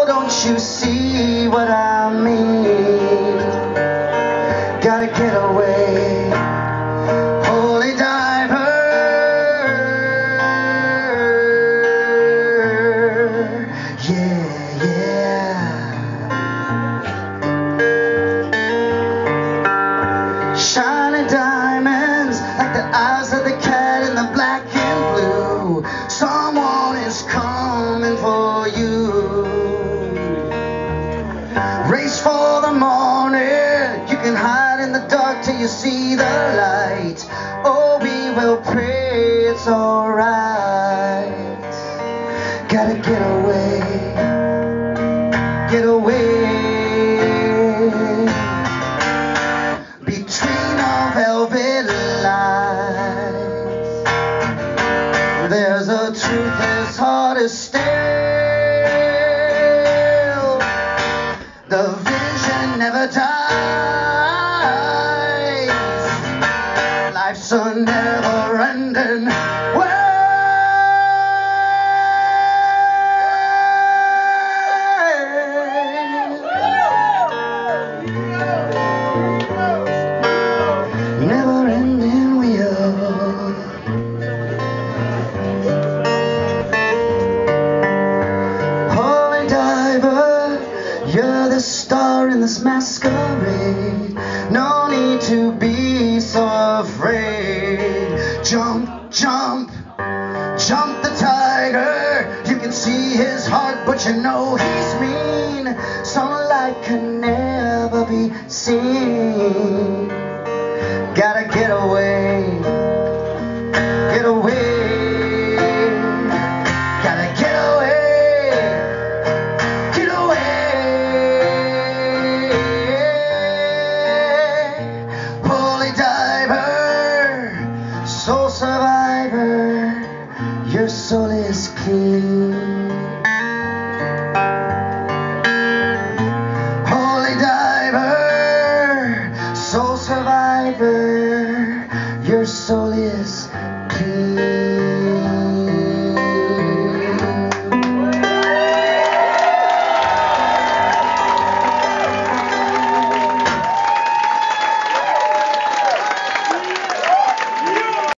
don't you see what I mean? Gotta get away, holy diver. Yeah, yeah. Shiny diamonds like the eyes of the cat in the black and blue. Someone is coming for you. Race for the morning. You can hide in the dark till you see the light. Oh, we will pray it's alright. Gotta get away, get away. Between our velvet lines, there's a truth as hard as steel. The vision never dies. Life's a never-ending world. Never-ending wheel. Holy diver, you're the star in this masquerade. No need to be so afraid. Jump, jump, jump the tiger. You can see his heart, but you know he's mean. Sunlight can never be seen. Gotta get away, get away. Gotta get away, get away. Holy diver, soul survivor, your soul is clean. Holy diver, soul survivor, your soul is clean.